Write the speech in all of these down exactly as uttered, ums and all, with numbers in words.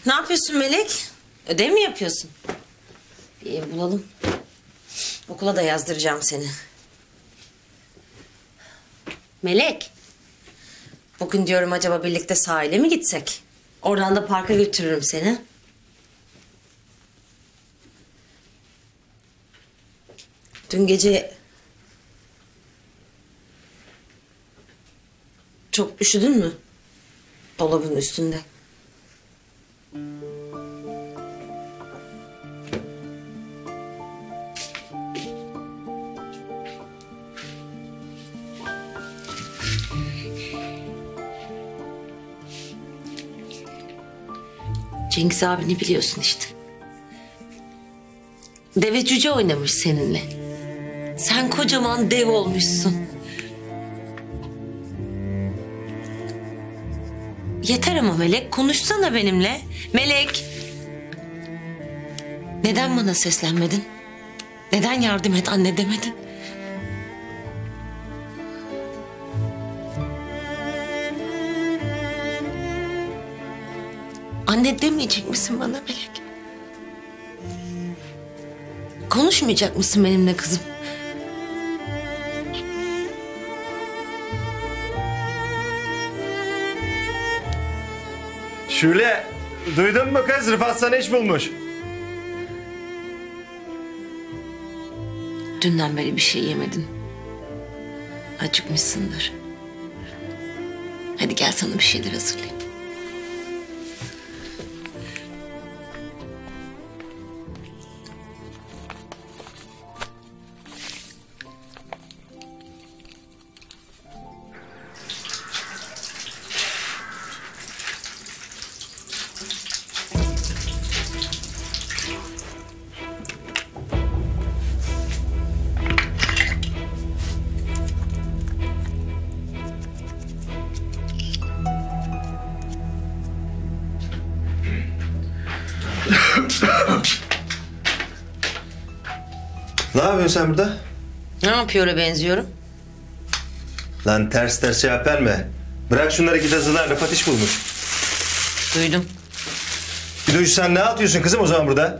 Ne yapıyorsun Melek? Ödev mi yapıyorsun? Bir ev bulalım. Okula da yazdıracağım seni. Melek. Bugün diyorum acaba birlikte sahile mi gitsek? Oradan da parka götürürüm seni. Dün gece... Çok üşüdün mü? Dolabın üstünde. Cengiz abini biliyorsun işte. Deve cüce oynamış seninle. Sen kocaman dev olmuşsun. Yeter ama Melek, konuşsana benimle. Melek. Neden bana seslenmedin? Neden yardım et anne demedin? Anne demeyecek misin bana Melek? Konuşmayacak mısın benimle kızım? Şule, duydun mu kız? Rıfat sana iş bulmuş. Dünden beri bir şey yemedin. Acıkmışsındır. Hadi gel sana bir şeyler hazırlayayım. Ne yapıyorsun sen burada? Ne yapıyor benziyorum? Lan ters ters cevap verme. Bırak şunları git hazırlan. Rıfat iş bulmuş. Duydum. Bir duş sen ne atıyorsun kızım o zaman burada?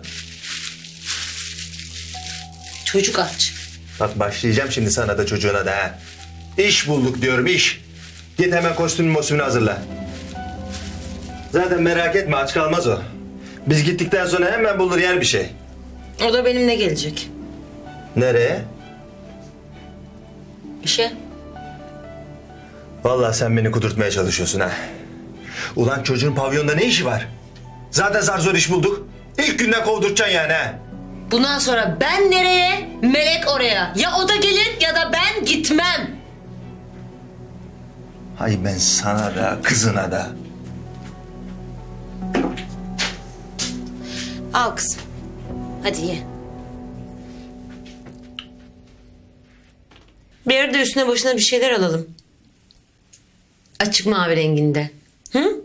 Çocuk aç. Bak başlayacağım şimdi sana da çocuğuna da ha. İş bulduk diyorum iş. Git hemen kostümün mosümünü hazırla. Zaten merak etme aç kalmaz o. Biz gittikten sonra hemen bulur yer bir şey. O da benimle gelecek. Nereye? İşe. Vallahi sen beni kudurtmaya çalışıyorsun ha. Ulan çocuğun pavyonda ne işi var? Zaten zar zor iş bulduk. İlk günden kovdurtacaksın yani ha. Bundan sonra ben nereye, Melek oraya. Ya o da gelir ya da ben gitmem. Hay ben sana da kızına da. Al kızım. Hadi ye. Bir arada üstüne başına bir şeyler alalım. Açık mavi renginde. Hı?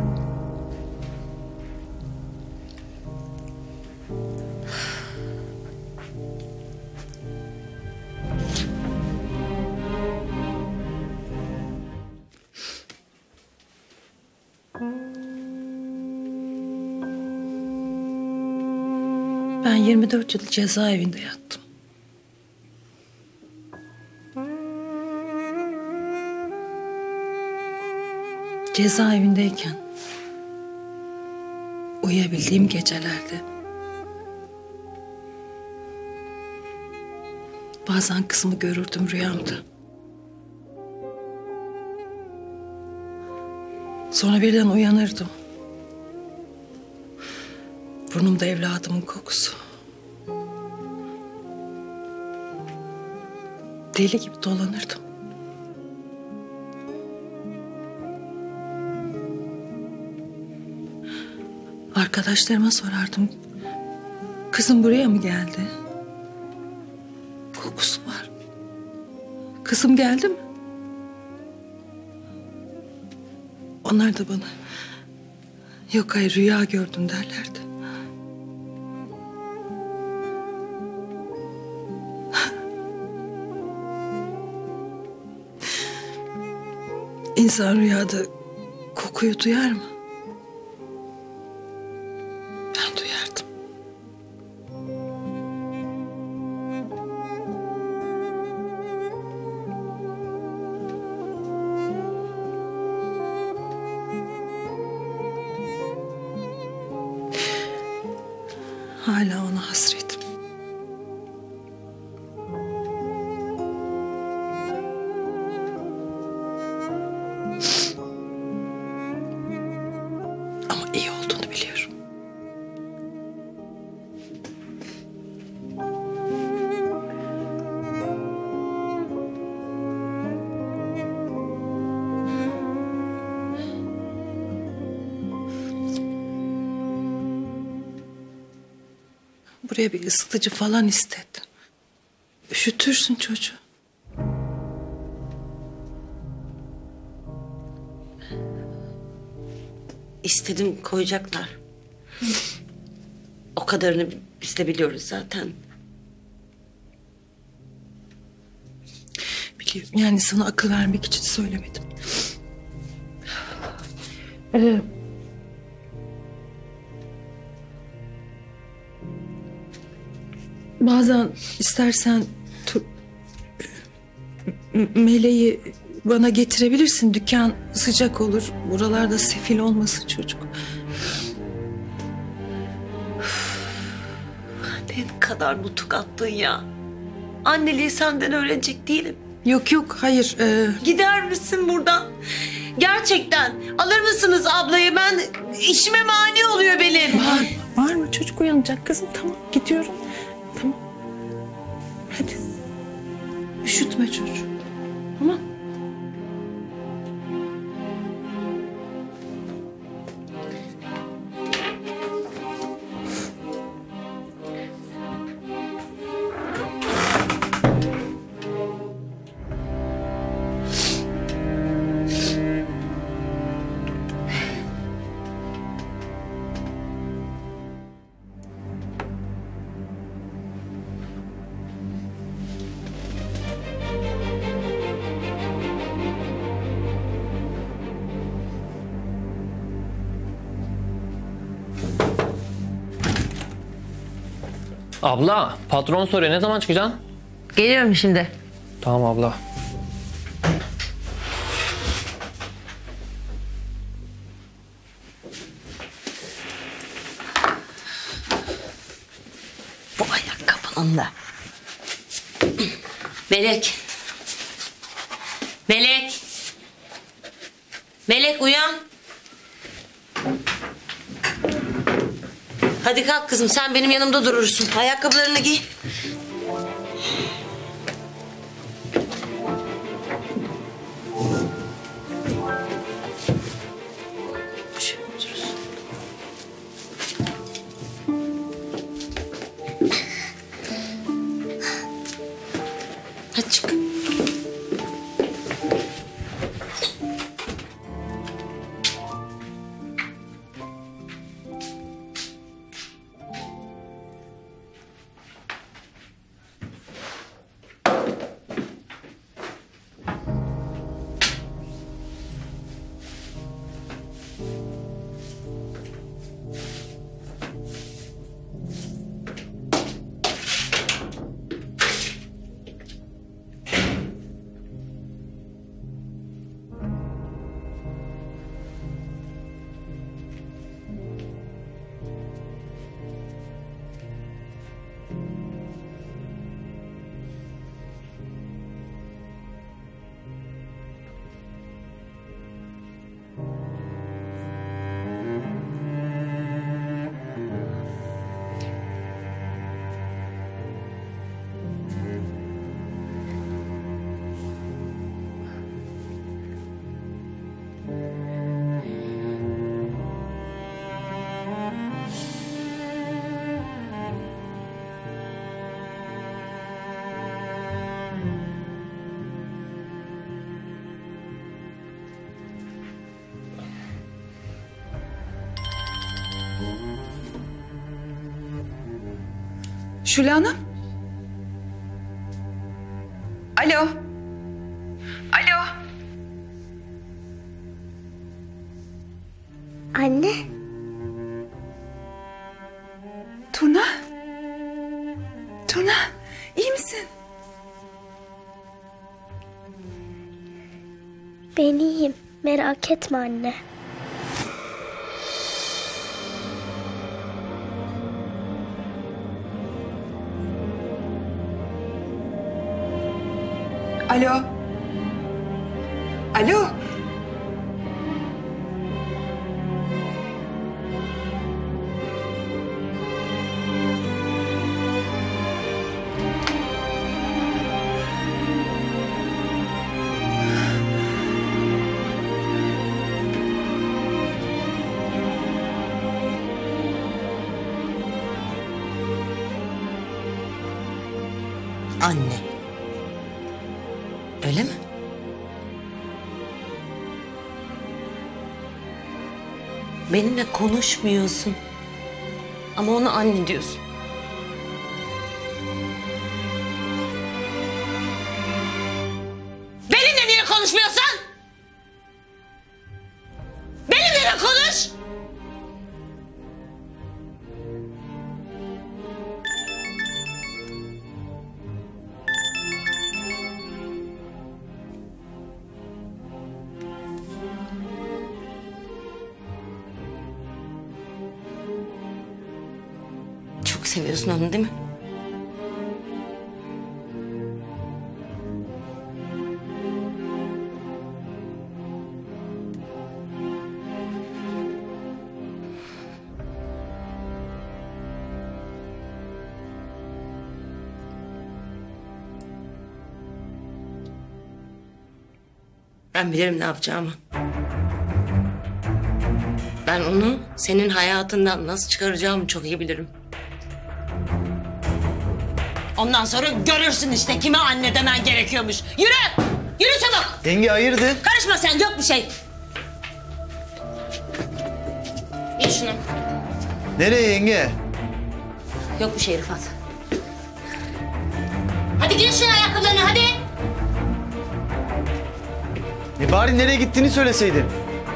Ben yirmi dört yıl cezaevinde yattım. Cezaevindeyken uyuyabildiğim gecelerde bazen kızımı görürdüm rüyamda. Sonra birden uyanırdım. Burnumda evladımın kokusu. Deli gibi dolanırdım. Arkadaşlarıma sorardım. Kızım buraya mı geldi? Kokusu var. Kızım geldi mi? Onlar da bana yok hayır rüya gördüm derlerdi. İnsan rüyada kokuyu duyar mı? hala ona hasretim. Ama iyi olduğunu biliyorum. Buraya bir ısıtıcı falan istedim. Üşütürsün çocuğu. İstedim koyacaklar. O kadarını biz de biliyoruz zaten. Biliyorum, yani sana akıl vermek için söylemedim. Ee, bazen istersen tu- M- Meleği bana getirebilirsin. Dükkan sıcak olur. Buralarda sefil olmasın çocuk. Ne kadar nutuk attın ya. Anneliği senden öğrenecek değilim. Yok yok, hayır. ee, Gider misin buradan? Gerçekten alır mısınız ablayı? Ben işime mani oluyor benim. Var, var mı? Çocuk uyanacak kızım. Tamam, gidiyorum. Tamam. Hadi. Üşütme çocuğu. Tamam. Abla, patron soruyor. Ne zaman çıkacaksın? Geliyorum şimdi. Tamam abla. Bu ayakkabının da. Melek. Melek. Melek uyan. Hadi kalk kızım, sen benim yanımda durursun. Ayakkabılarını giy. Şöyle oturursun. Hadi çık. Şule Hanım. Alo. Alo. Anne, Turna. Turna, iyi misin? ben iyiyim. Merak etme anne. Alo. Alo. Anne. Öyle mi? Benimle konuşmuyorsun. Ama ona anne diyorsun. Benimle niye konuşmuyorsun? Benimle de konuş. Çok seviyorsun onu değil mi? Ben bilirim ne yapacağımı. Ben onu senin hayatından nasıl çıkaracağımı çok iyi bilirim. Ondan sonra görürsün işte kime anne demen gerekiyormuş. Yürü! Yürü çabuk! Yenge hayırdır? Karışma sen, yok bir şey. Giy şunu. Nereye yenge? Yok bir şey Rıfat. Hadi giy şunu ayakkabılarını hadi. E bari nereye gittiğini söyleseydin.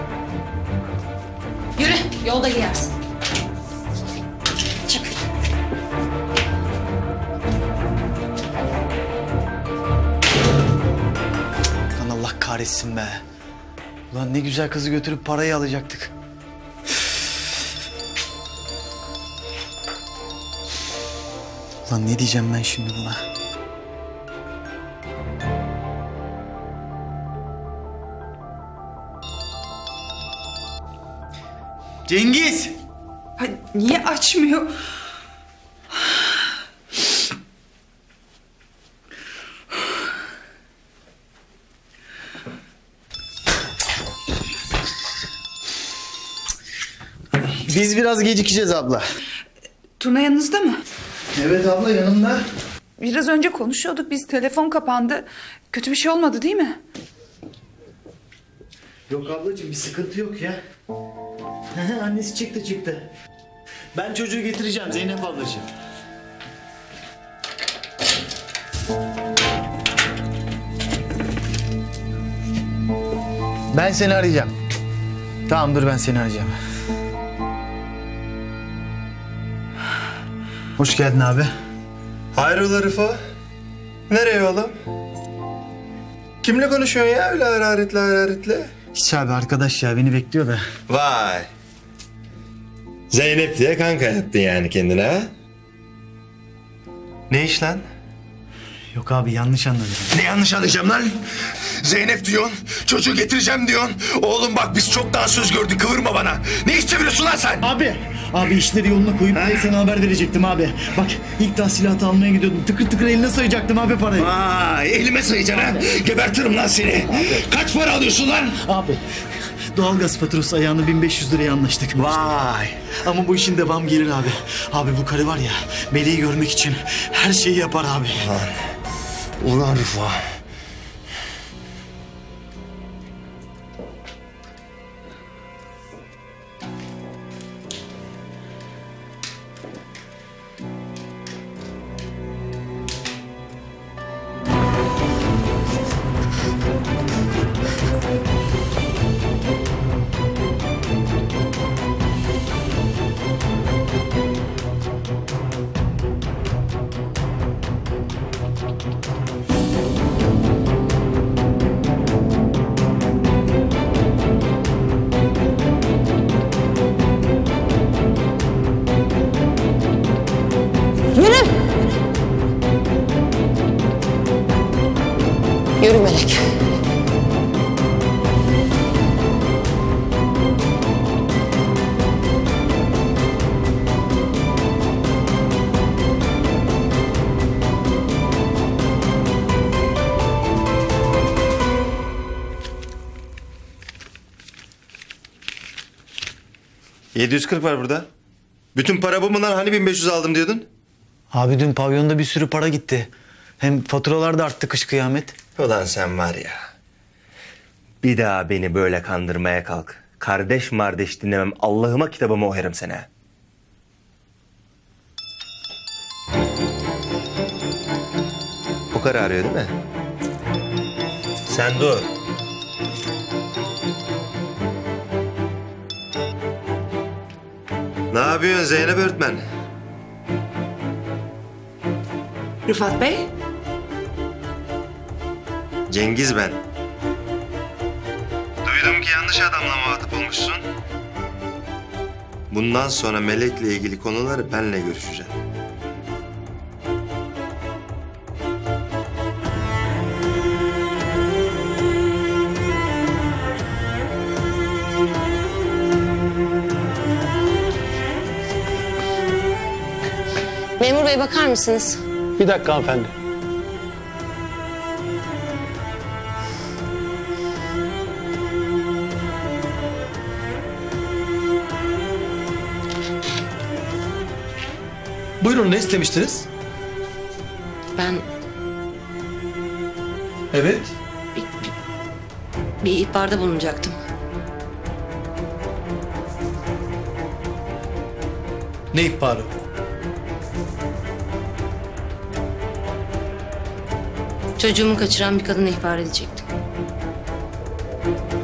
Yürü, yolda giyersin. Çık. Lan Allah kahretsin be. Ulan ne güzel kızı götürüp parayı alacaktık. Lan ne diyeceğim ben şimdi buna? Cengiz! Ay, niye açmıyor? Biz biraz gecikeceğiz abla. Tuna yanınızda mı? Evet abla yanımda. Biraz önce konuşuyorduk biz. Telefon kapandı. Kötü bir şey olmadı değil mi? Yok ablacığım bir sıkıntı yok ya. Annesi çıktı çıktı. Ben çocuğu getireceğim Zeynep ablacığım. Ben seni arayacağım. Tamam dur ben seni arayacağım. Hoş geldin abi. Hayrola Rıfo? Nereye oğlum? Kimle konuşuyorsun ya öyle hararetle hararetle? Hiç abi arkadaş ya beni bekliyor da. Vay. Zeynep diye kanka yaptın yani kendine ha? Ne iş lan? Yok abi yanlış anladın. Ne yanlış anlayacağım lan? Zeynep diyorsun, çocuğu getireceğim diyorsun. Oğlum bak biz çok daha söz gördük, kıvırma bana. Ne iş çeviriyorsun lan sen? Abi, abi işleri yoluna koyup ben sana haber verecektim abi. Bak ilk tahsilatı almaya gidiyordum. Tıkır tıkır eline sayacaktım abi parayı. Vay elime sayacaksın ha. Gebertirim lan seni. Kaç para alıyorsun lan? Abi doğalgaz faturası ayağını bin beş yüz liraya anlaştık. Vay. Ama bu işin devam gelir abi. Abi bu karı var ya Meleği görmek için her şeyi yapar abi. Ulan Rıfa. yedi yüz kırk var burada. Bütün para bu mu lan? Hani bin beş yüz aldım diyordun? Abi dün pavyonda bir sürü para gitti. Hem faturalar da arttı kış kıyamet. Ulan sen var ya. Bir daha beni böyle kandırmaya kalk. Kardeş mardeş dinlemem. Allah'ıma kitabıma oherim seni. ha. O karı arıyor değil mi? Sen dur. Ne yapıyorsun Zeynep öğretmen? Rıfat Bey? Cengiz ben. Duydum ki yanlış adamla muhatap olmuşsun. Bundan sonra Melek'le ilgili konuları benle görüşeceksin. Memur bey bakar mısınız? Bir dakika hanımefendi. Buyurun, ne istemiştiniz? Ben Evet. bir, bir, bir ihbarda bulunacaktım. Ne ihbarı? Çocuğumu kaçıran bir kadını ihbar edecektim.